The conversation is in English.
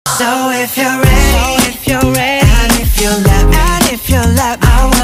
So if you're ready, and if you let me, I